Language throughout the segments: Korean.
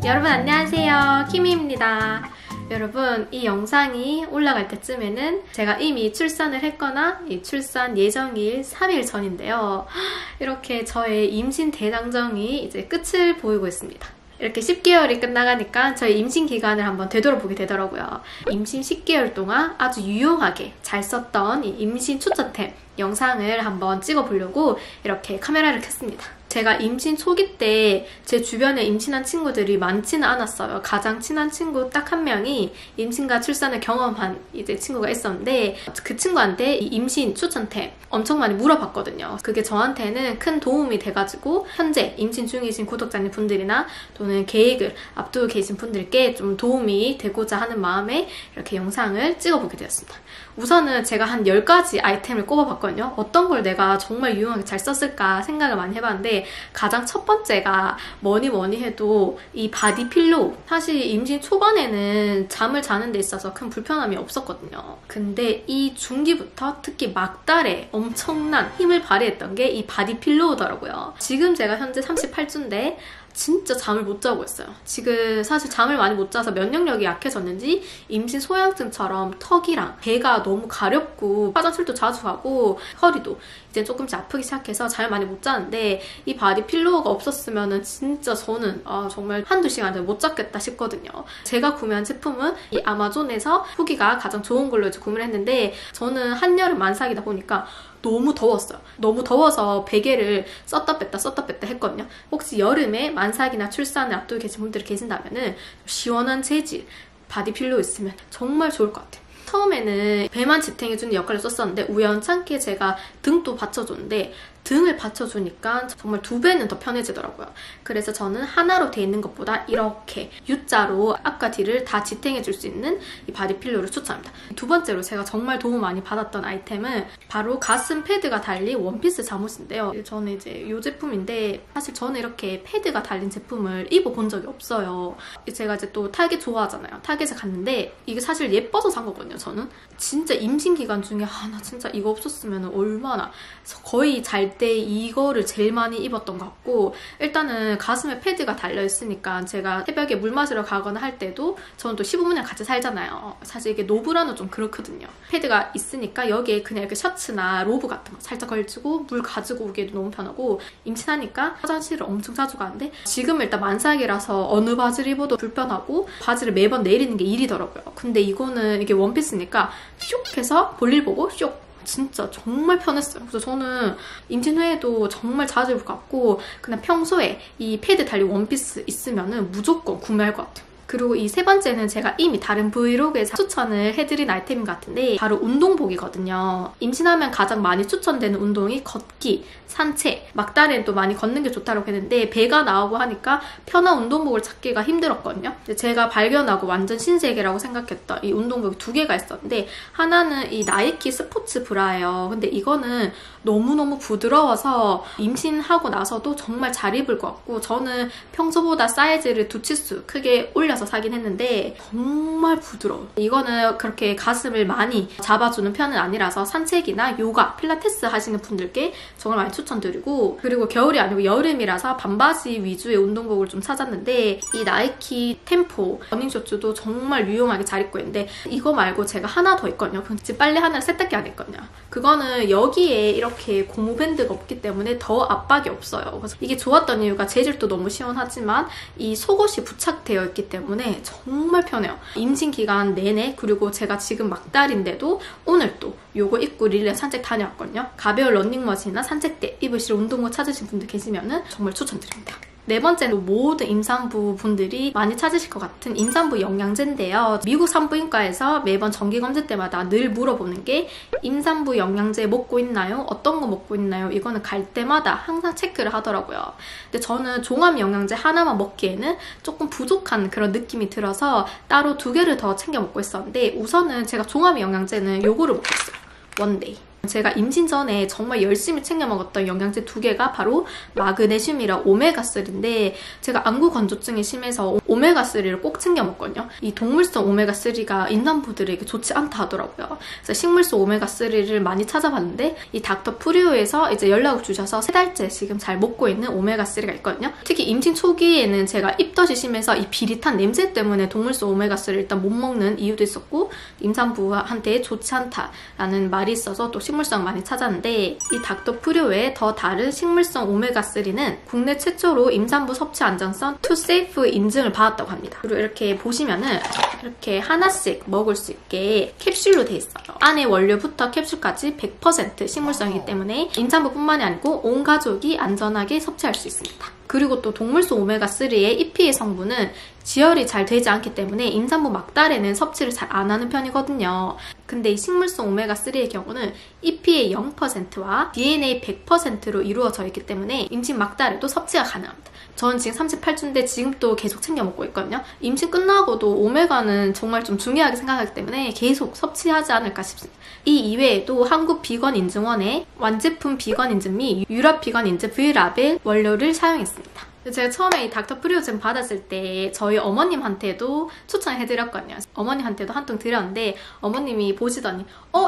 여러분 안녕하세요, 키미입니다. 여러분, 이 영상이 올라갈 때쯤에는 제가 이미 출산을 했거나 이 출산 예정일 3일 전인데요. 이렇게 저의 임신 대장정이 이제 끝을 보이고 있습니다. 이렇게 10개월이 끝나가니까 저희 임신 기간을 한번 되돌아보게 되더라고요. 임신 10개월 동안 아주 유용하게 잘 썼던 이 임신 추천템 영상을 한번 찍어보려고 이렇게 카메라를 켰습니다. 제가 임신 초기 때 제 주변에 임신한 친구들이 많지는 않았어요. 가장 친한 친구 딱 한 명이 임신과 출산을 경험한 이제 친구가 있었는데, 그 친구한테 이 임신 추천템 엄청 많이 물어봤거든요. 그게 저한테는 큰 도움이 돼가지고 현재 임신 중이신 구독자님 분들이나 또는 계획을 앞두고 계신 분들께 좀 도움이 되고자 하는 마음에 이렇게 영상을 찍어보게 되었습니다. 우선은 제가 한 10가지 아이템을 꼽아봤거든요. 어떤 걸 내가 정말 유용하게 잘 썼을까 생각을 많이 해봤는데, 가장 첫 번째가 뭐니 해도 이 바디 필로우. 사실 임신 초반에는 잠을 자는 데 있어서 큰 불편함이 없었거든요. 근데 이 중기부터 특히 막달에 엄청난 힘을 발휘했던 게 이 바디 필로우더라고요. 지금 제가 현재 38주인데 진짜 잠을 못 자고 있어요. 지금 사실 잠을 많이 못 자서 면역력이 약해졌는지 임신 소양증처럼 턱이랑 배가 너무 가렵고 화장실도 자주 가고 허리도 이제 조금씩 아프기 시작해서 잠을 많이 못 자는데, 이 바디 필로우가 없었으면 진짜 저는 정말 한두 시간을 못 잤겠다 싶거든요. 제가 구매한 제품은 이 아마존에서 후기가 가장 좋은 걸로 이제 구매를 했는데, 저는 한여름 만삭이다 보니까 너무 더웠어요. 너무 더워서 베개를 썼다 뺐다 했거든요. 혹시 여름에 만삭이나 출산을 앞두고 계신 분들이 계신다면은 시원한 재질 바디 필로우 있으면 정말 좋을 것 같아요. 처음에는 배만 지탱해주는 역할을 썼었는데 우연찮게 제가 등도 받쳐줬는데, 등을 받쳐주니까 정말 2배는 더 편해지더라고요. 그래서 저는 하나로 돼 있는 것보다 이렇게 U자로 앞과 뒤를 다 지탱해줄 수 있는 이 바디 필로우를 추천합니다. 두 번째로 제가 정말 도움 많이 받았던 아이템은 바로 가슴 패드가 달린 원피스 잠옷인데요. 저는 이제 이 제품인데, 사실 저는 이렇게 패드가 달린 제품을 입어본 적이 없어요. 제가 이제 또 타겟 좋아하잖아요. 타겟에 갔는데 이게 사실 예뻐서 산 거거든요. 저는 진짜 임신 기간 중에 나 진짜 이거 없었으면 얼마나, 거의 잘 때 이거를 제일 많이 입었던 것 같고, 일단은 가슴에 패드가 달려있으니까 제가 새벽에 물 마시러 가거나 할 때도, 저는 또 시부모님이랑 같이 살잖아요. 사실 이게 노브라는 좀 그렇거든요. 패드가 있으니까 여기에 그냥 이렇게 셔츠나 로브 같은 거 살짝 걸치고 물 가지고 오기에도 너무 편하고, 임신하니까 화장실을 엄청 자주 가는데 지금 일단 만삭이라서 어느 바지를 입어도 불편하고 바지를 매번 내리는 게 일이더라고요. 근데 이거는 이게 원피스니까 슉 해서 볼일 보고 슉, 진짜 정말 편했어요. 그래서 저는 임신 후에도 정말 자주 입을 것 같고, 그냥 평소에 이 패드 달린 원피스 있으면은 무조건 구매할 것 같아요. 그리고 이 세 번째는 제가 이미 다른 브이로그에서 추천을 해드린 아이템인 것 같은데, 바로 운동복이거든요. 임신하면 가장 많이 추천되는 운동이 걷기, 산책, 막달엔 또 많이 걷는 게 좋다고 했는데, 배가 나오고 하니까 편한 운동복을 찾기가 힘들었거든요. 제가 발견하고 완전 신세계라고 생각했던 이 운동복이 2개가 있었는데, 하나는 이 나이키 스포츠 브라예요. 근데 이거는 너무너무 부드러워서 임신하고 나서도 정말 잘 입을 것 같고, 저는 평소보다 사이즈를 2치수 크게 올려서 사긴 했는데 정말 부드러워요. 이거는 그렇게 가슴을 많이 잡아주는 편은 아니라서 산책이나 요가, 필라테스 하시는 분들께 정말 많이 추천드리고, 그리고 겨울이 아니고 여름이라서 반바지 위주의 운동복을 좀 찾았는데, 이 나이키 템포 러닝쇼츠도 정말 유용하게 잘 입고 있는데, 이거 말고 제가 하나 더 있거든요. 지금 빨래 하나를 세탁기 안에 있거든요. 그거는 여기에 이렇게 고무밴드가 없기 때문에 더 압박이 없어요. 그래서 이게 좋았던 이유가 재질도 너무 시원하지만 이 속옷이 부착되어 있기 때문에 정말 편해요. 임신 기간 내내, 그리고 제가 지금 막달인데도 오늘 또 요거 입고 릴레이 산책 다녀왔거든요. 가벼운 러닝머신이나 산책 때 입으실 운동복 찾으신 분들 계시면은 정말 추천드립니다. 네 번째는 모든 임산부 분들이 많이 찾으실 것 같은 임산부 영양제인데요. 미국 산부인과에서 매번 정기검진 때마다 늘 물어보는 게, 임산부 영양제 먹고 있나요? 어떤 거 먹고 있나요? 이거는 갈 때마다 항상 체크를 하더라고요. 근데 저는 종합 영양제 하나만 먹기에는 조금 부족한 그런 느낌이 들어서 따로 2개를 더 챙겨 먹고 있었는데, 우선은 제가 종합 영양제는 요거를 먹고 있어요. 원데이. 제가 임신 전에 정말 열심히 챙겨 먹었던 영양제 2개가 바로 마그네슘이랑 오메가3인데 제가 안구 건조증이 심해서 오메가3를 꼭 챙겨 먹거든요. 이 동물성 오메가3가 임산부들에게 좋지 않다 하더라고요. 그래서 식물성 오메가3를 많이 찾아봤는데 이 닥터 프리오에서 이제 연락을 주셔서 3달째 지금 잘 먹고 있는 오메가3가 있거든요. 특히 임신 초기에는 제가 입덧이 심해서 이 비릿한 냄새 때문에 동물성 오메가3를 일단 못 먹는 이유도 있었고 임산부한테 좋지 않다라는 말이 있어서 또 식물성 많이 찾았는데 이 닥터 프리오의 더 다른 식물성 오메가3는 국내 최초로 임산부 섭취 안전성 투세이프 인증을 받았다고 합니다. 그리고 이렇게 보시면은 이렇게 하나씩 먹을 수 있게 캡슐로 돼 있어요. 안에 원료부터 캡슐까지 100% 식물성이기 때문에 임산부뿐만이 아니고 온 가족이 안전하게 섭취할 수 있습니다. 그리고 또 동물성 오메가3의 EPA 성분은 지혈이 잘 되지 않기 때문에 임산부 막달에는 섭취를 잘 안 하는 편이거든요. 근데 이 식물성 오메가3의 경우는 EPA 0%와 DNA 100%로 이루어져 있기 때문에 임신 막달에도 섭취가 가능합니다. 저는 지금 38주인데 지금도 계속 챙겨 먹고 있거든요. 임신 끝나고도 오메가는 정말 좀 중요하게 생각하기 때문에 계속 섭취하지 않을까 싶습니다. 이 이외에도 한국 비건 인증원의 완제품 비건 인증 및 유럽 비건 인증 V라벨 원료를 사용했습니다. 제가 처음에 이 닥터 프리오젠 받았을 때 저희 어머님한테도 추천해드렸거든요. 어머님한테도 한 통 드렸는데 어머님이 보시더니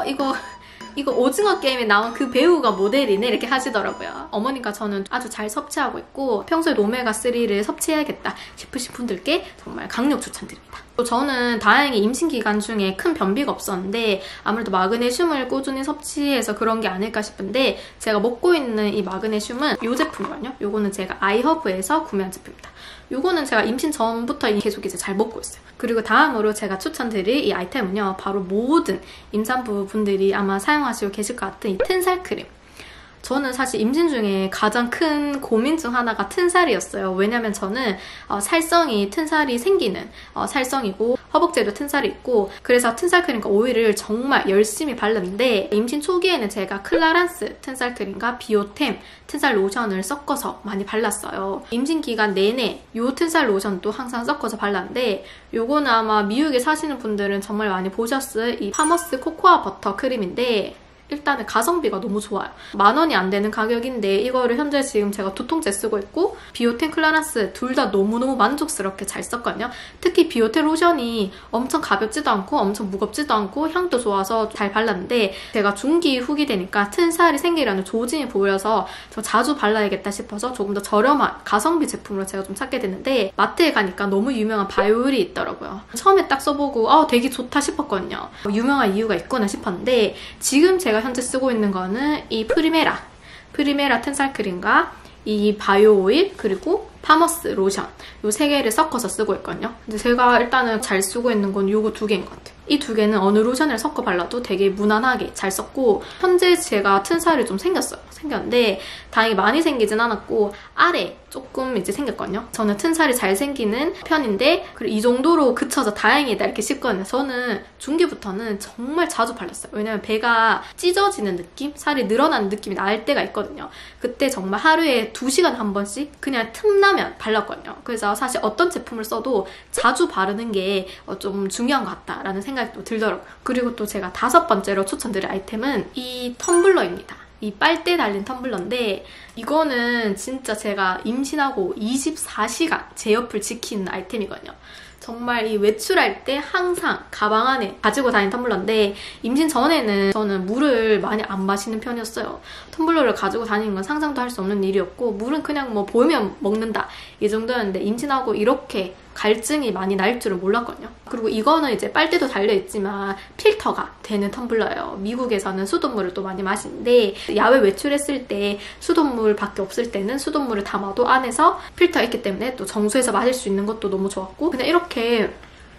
이거 오징어 게임에 나온 그 배우가 모델이네 이렇게 하시더라고요. 어머니가 저는 아주 잘 섭취하고 있고 평소에 오메가3를 섭취해야겠다 싶으신 분들께 정말 강력 추천드립니다. 저는 다행히 임신 기간 중에 큰 변비가 없었는데 아무래도 마그네슘을 꾸준히 섭취해서 그런 게 아닐까 싶은데 제가 먹고 있는 이 마그네슘은 이 제품이거든요. 요거는 제가 아이허브에서 구매한 제품입니다. 요거는 제가 임신 전부터 계속 이제 잘 먹고 있어요. 그리고 다음으로 제가 추천드릴 이 아이템은요. 바로 모든 임산부 분들이 아마 사용하시고 계실 것 같은 이 튼살 크림. 저는 사실 임신 중에 가장 큰 고민 중 하나가 튼살이었어요. 왜냐면 저는 살성이 튼살이 생기는 살성이고 허벅지에도 튼살이 있고 그래서 튼살 크림과 오일을 정말 열심히 바르는데 임신 초기에는 제가 클라란스 튼살 크림과 비오템 튼살 로션을 섞어서 많이 발랐어요. 임신 기간 내내 이 튼살 로션도 항상 섞어서 발랐는데 요거는 아마 미국에 사시는 분들은 정말 많이 보셨을 이 파머스 코코아 버터 크림인데 일단은 가성비가 너무 좋아요. 10,000원이 안 되는 가격인데 이거를 현재 지금 제가 2통째 쓰고 있고 비오텐 클라란스 둘 다 너무너무 만족스럽게 잘 썼거든요. 특히 비오텐 로션이 엄청 가볍지도 않고 엄청 무겁지도 않고 향도 좋아서 잘 발랐는데 제가 중기 후기 되니까 튼살이 생기려는 조짐이 보여서 저 자주 발라야겠다 싶어서 조금 더 저렴한 가성비 제품으로 제가 좀 찾게 됐는데 마트에 가니까 너무 유명한 바이오일이 있더라고요. 처음에 딱 써보고 되게 좋다 싶었거든요. 유명한 이유가 있구나 싶었는데 지금 제가 현재 쓰고 있는 거는 이 프리메라 튼살 크림과 이 바이오 오일 그리고 파머스 로션 이 3개를 섞어서 쓰고 있거든요. 근데 제가 일단은 잘 쓰고 있는 건 요거 2개인 것 같아요. 이 2개는 어느 로션을 섞어 발라도 되게 무난하게 잘 썼고 현재 제가 튼살이 좀 생겼는데 다행히 많이 생기진 않았고 아래 조금 이제 생겼거든요. 저는 튼살이 잘 생기는 편인데 그리고 이 정도로 그쳐서 다행이다 이렇게 싶거든요. 저는 중기부터는 정말 자주 발랐어요. 왜냐면 배가 찢어지는 느낌? 살이 늘어나는 느낌이 날 때가 있거든요. 그때 정말 하루에 2시간 한 번씩 그냥 틈나면 발랐거든요. 그래서 사실 어떤 제품을 써도 자주 바르는 게 좀 중요한 것 같다라는 생각이 또 들더라고요. 그리고 또 제가 5번째로 추천드릴 아이템은 이 텀블러입니다. 이 빨대 달린 텀블러인데 이거는 진짜 제가 임신하고 24시간 제 옆을 지키는 아이템이거든요. 정말 이 외출할 때 항상 가방 안에 가지고 다니는 텀블러인데 임신 전에는 저는 물을 많이 안 마시는 편이었어요. 텀블러를 가지고 다니는 건 상상도 할 수 없는 일이었고 물은 그냥 뭐 보이면 먹는다 이 정도였는데 임신하고 이렇게 갈증이 많이 날 줄은 몰랐거든요. 그리고 이거는 이제 빨대도 달려있지만 필터가 되는 텀블러예요. 미국에서는 수돗물을 또 많이 마시는데 야외 외출했을 때 수돗물 밖에 없을 때는 수돗물을 담아도 안에서 필터가 있기 때문에 또 정수해서 마실 수 있는 것도 너무 좋았고 그냥 이렇게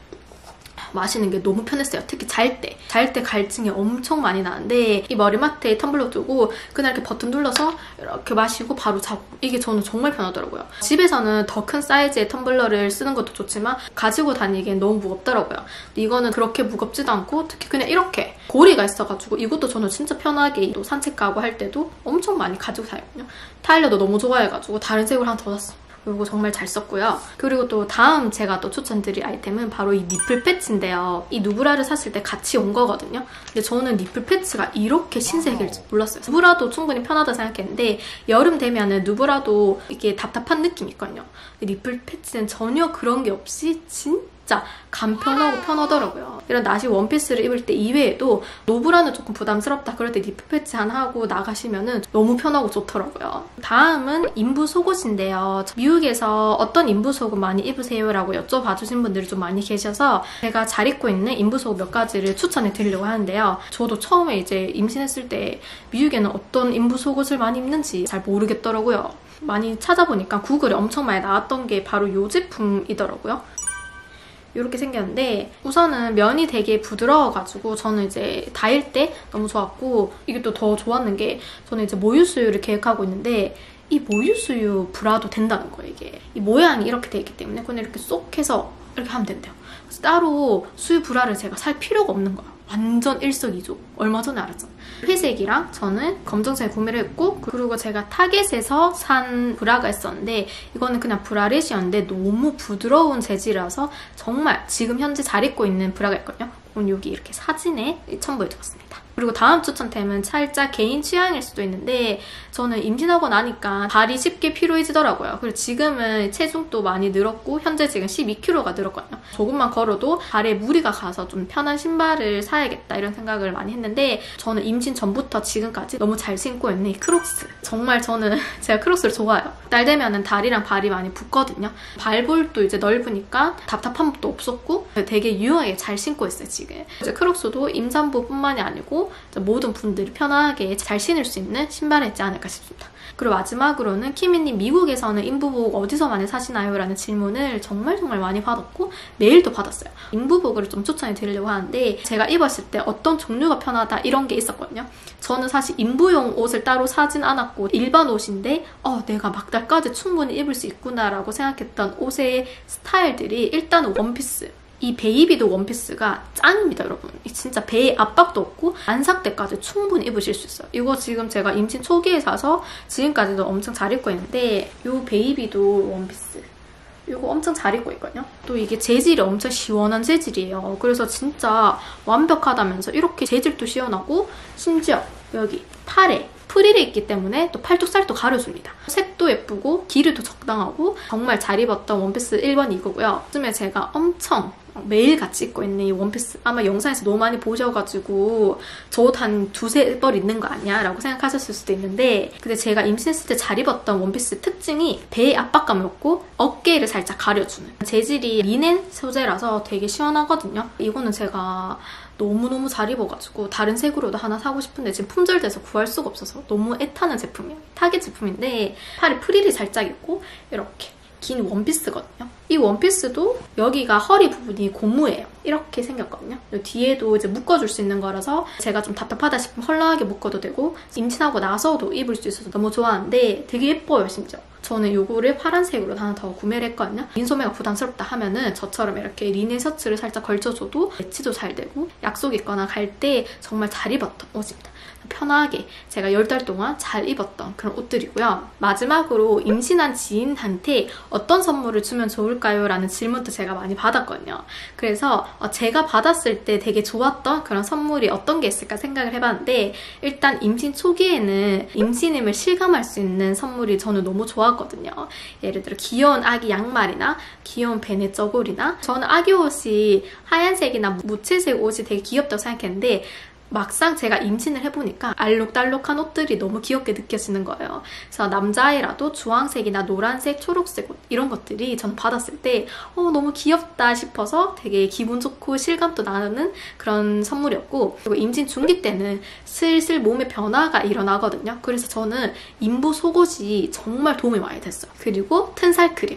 마시는 게 너무 편했어요. 특히 잘 때 갈증이 엄청 많이 나는데 이 머리맡에 텀블러 두고 그냥 이렇게 버튼 눌러서 이렇게 마시고 바로 자고 이게 저는 정말 편하더라고요. 집에서는 더 큰 사이즈의 텀블러를 쓰는 것도 좋지만 가지고 다니기엔 너무 무겁더라고요. 근데 이거는 그렇게 무겁지도 않고 특히 그냥 이렇게 고리가 있어가지고 이것도 저는 진짜 편하게 또 산책 가고 할 때도 엄청 많이 가지고 다니거든요. 타일러도 너무 좋아해가지고 다른 색을 하나 더 샀어요. 이거 정말 잘 썼고요. 그리고 또 다음 제가 또 추천드릴 아이템은 바로 이 니플 패치인데요. 이 누브라를 샀을 때 같이 온 거거든요. 근데 저는 니플 패치가 이렇게 신세계일 줄 몰랐어요. 누브라도 충분히 편하다 생각했는데 여름 되면은 누브라도 이게 답답한 느낌이 있거든요. 근데 니플 패치는 전혀 그런 게 없이 진짜 간편하고 편하더라고요. 이런 나시 원피스를 입을 때 이외에도 누브라는 조금 부담스럽다 그럴 때 니플 패치 하나 하고 나가시면은 너무 편하고 좋더라고요. 다음은 인부 속옷인데요. 미국에서 어떤 인부 속옷 많이 입으세요? 라고 여쭤봐 주신 분들이 좀 많이 계셔서 제가 잘 입고 있는 인부 속옷 몇 가지를 추천해 드리려고 하는데요. 저도 처음에 이제 임신했을 때 미국에는 어떤 인부 속옷을 많이 입는지 잘 모르겠더라고요. 많이 찾아보니까 구글에 엄청 많이 나왔던 게 바로 이 제품이더라고요. 이렇게 생겼는데 우선은 면이 되게 부드러워가지고 저는 이제 다일 때 너무 좋았고, 이게 또 더 좋았는 게 저는 이제 모유수유를 계획하고 있는데 이 모유수유 브라도 된다는 거예요. 이게 이 모양이 이렇게 돼 있기 때문에 그냥 이렇게 쏙 해서 이렇게 하면 된대요. 그래서 따로 수유 브라를 제가 살 필요가 없는 거예요. 완전 일석이조. 얼마 전에 알았잖아요. 회색이랑 저는 검정색 구매를 했고, 그리고 제가 타겟에서 산 브라가 있었는데 이거는 그냥 브라렛이었는데 너무 부드러운 재질이라서 정말 지금 현재 잘 입고 있는 브라가 있거든요. 오늘 여기 이렇게 사진에 첨부해두었습니다. 그리고 다음 추천템은 살짝 개인 취향일 수도 있는데 저는 임신하고 나니까 발이 쉽게 피로해지더라고요. 그리고 지금은 체중도 많이 늘었고 현재 지금 12kg가 늘었거든요. 조금만 걸어도 발에 무리가 가서 좀 편한 신발을 사야겠다 이런 생각을 많이 했는데 저는 임신 전부터 지금까지 너무 잘 신고 있는 이 크록스. 정말 저는 제가 크록스를 좋아해요. 날 되면은 다리랑 발이 많이 붓거든요. 발볼도 이제 넓으니까 답답한 것도 없었고 되게 유용하게 잘 신고 있어요 지금. 이제 크록스도 임산부뿐만이 아니고 모든 분들이 편하게 잘 신을 수 있는 신발이지 않을까 싶습니다. 그리고 마지막으로는 키미님, 미국에서는 인부복 어디서 많이 사시나요? 라는 질문을 정말 많이 받았고 메일도 받았어요. 인부복을 좀 추천해 드리려고 하는데 제가 입었을 때 어떤 종류가 편하다 이런 게 있었거든요. 저는 사실 인부용 옷을 따로 사진 않았고 일반 옷인데 내가 막달까지 충분히 입을 수 있구나 라고 생각했던 옷의 스타일들이 일단은 원피스. 이 베이비도 원피스가 짱입니다, 여러분. 진짜 배에 압박도 없고 안삭 때까지 충분히 입으실 수 있어요. 이거 지금 제가 임신 초기에 사서 지금까지도 엄청 잘 입고 있는데 이 베이비도 원피스. 이거 엄청 잘 입고 있거든요. 또 이게 재질이 엄청 시원한 재질이에요. 그래서 진짜 완벽하다면서 이렇게 재질도 시원하고 심지어 여기 팔에 프릴이 있기 때문에 또 팔뚝살도 가려줍니다. 색도 예쁘고 길이도 적당하고 정말 잘 입었던 원피스 1번 이거고요. 요즘에 제가 엄청 매일 같이 입고 있는 이 원피스, 아마 영상에서 너무 많이 보셔가지고 저 옷 한 두세 벌 입는 거 아니야? 라고 생각하셨을 수도 있는데 근데 제가 임신했을 때 잘 입었던 원피스 특징이 배에 압박감이 없고 어깨를 살짝 가려주는 재질이 리넨 소재라서 되게 시원하거든요. 이거는 제가 너무너무 잘 입어가지고 다른 색으로도 하나 사고 싶은데 지금 품절돼서 구할 수가 없어서 너무 애타는 제품이에요. 타겟 제품인데 팔에 프릴이 살짝 있고 이렇게 긴 원피스거든요. 이 원피스도 여기가 허리 부분이 고무예요. 이렇게 생겼거든요. 뒤에도 이제 묶어줄 수 있는 거라서 제가 좀 답답하다 싶으면 헐렁하게 묶어도 되고 임신하고 나서도 입을 수 있어서 너무 좋아하는데 되게 예뻐요, 심지어. 저는 이거를 파란색으로 하나 더 구매를 했거든요. 민소매가 부담스럽다 하면은 저처럼 이렇게 리넨 셔츠를 살짝 걸쳐줘도 매치도 잘 되고 약속 있거나 갈 때 정말 잘 입었던 옷입니다. 편하게 제가 10달 동안 잘 입었던 그런 옷들이고요. 마지막으로 임신한 지인한테 어떤 선물을 주면 좋을까요? 라는 질문도 제가 많이 받았거든요. 그래서 제가 받았을 때 되게 좋았던 그런 선물이 어떤 게 있을까 생각을 해봤는데 일단 임신 초기에는 임신임을 실감할 수 있는 선물이 저는 너무 좋았거든요. 예를 들어 귀여운 아기 양말이나 귀여운 베네 저고리나 저는 아기 옷이 하얀색이나 무채색 옷이 되게 귀엽다고 생각했는데 막상 제가 임신을 해보니까 알록달록한 옷들이 너무 귀엽게 느껴지는 거예요. 그래서 남자아이라도 주황색이나 노란색, 초록색 옷 이런 것들이 전 받았을 때 너무 귀엽다 싶어서 되게 기분 좋고 실감도 나는 그런 선물이었고 그리고 임신 중기 때는 슬슬 몸에 변화가 일어나거든요. 그래서 저는 인부 속옷이 정말 도움이 많이 됐어요. 그리고 튼살 크림.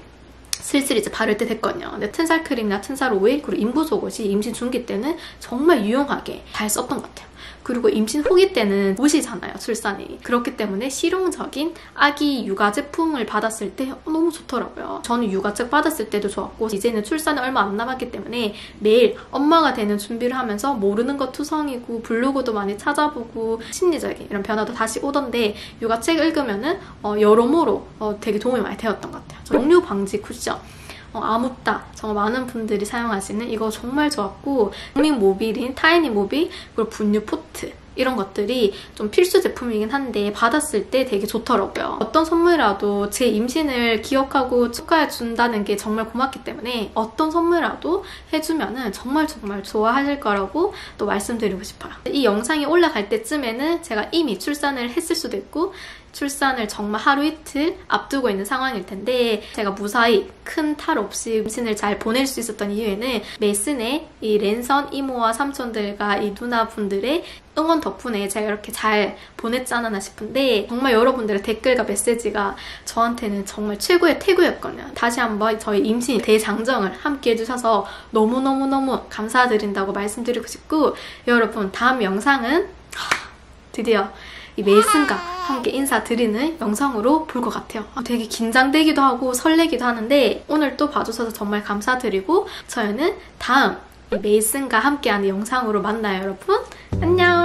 슬슬 이제 바를 때 됐거든요. 근데 튼살 크림이나 튼살 오일 그리고 인부 속옷이 임신 중기 때는 정말 유용하게 잘 썼던 것 같아요. 그리고 임신 후기 때는 무시잖아요, 출산이. 그렇기 때문에 실용적인 아기 육아 제품을 받았을 때 너무 좋더라고요. 저는 육아책 받았을 때도 좋았고 이제는 출산에 얼마 안 남았기 때문에 매일 엄마가 되는 준비를 하면서 모르는 거 투성이고 블로그도 많이 찾아보고 심리적인 이런 변화도 다시 오던데 육아책 읽으면은 여러모로 되게 도움이 많이 되었던 것 같아요. 역류 방지 쿠션. 아무따 정말 많은 분들이 사용하시는 이거 정말 좋았고 국민 모빌인 타이니 모빌 그리고 분유 포트 이런 것들이 좀 필수 제품이긴 한데 받았을 때 되게 좋더라고요. 어떤 선물이라도 제 임신을 기억하고 축하해 준다는 게 정말 고맙기 때문에 어떤 선물이라도 해주면은 정말 좋아하실 거라고 또 말씀드리고 싶어요. 이 영상이 올라갈 때쯤에는 제가 이미 출산을 했을 수도 있고 출산을 정말 하루 이틀 앞두고 있는 상황일 텐데 제가 무사히 큰 탈 없이 임신을 잘 보낼 수 있었던 이유에는 메슨의 이 랜선 이모와 삼촌들과 이 누나분들의 응원 덕분에 제가 이렇게 잘 보냈지 않았나 싶은데 정말 여러분들의 댓글과 메시지가 저한테는 정말 최고의 태교였거든요. 다시 한번 저희 임신 대장정을 함께 해주셔서 너무너무 감사드린다고 말씀드리고 싶고 여러분 다음 영상은 드디어 이 메이슨과 함께 인사드리는 영상으로 볼 것 같아요. 되게 긴장되기도 하고 설레기도 하는데 오늘 또 봐주셔서 정말 감사드리고 저희는 다음 이 메이슨과 함께하는 영상으로 만나요, 여러분. 안녕!